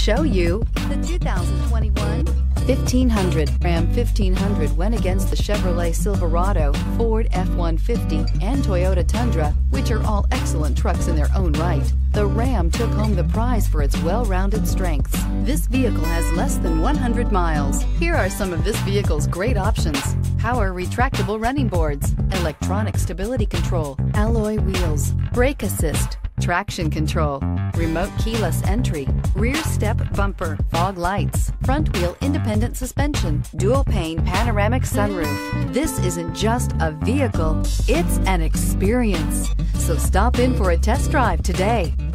Show you the 2021 1500. Ram 1500 went against the Chevrolet Silverado, Ford F-150, and Toyota Tundra, which are all excellent trucks in their own right. The Ram took home the prize for its well-rounded strengths. This vehicle has less than 100 miles. Here are some of this vehicle's great options: power retractable running boards, electronic stability control, alloy wheels, brake assist, traction control, remote keyless entry, rear step bumper, fog lights, front wheel independent suspension, dual pane panoramic sunroof. This isn't just a vehicle, it's an experience. So stop in for a test drive today.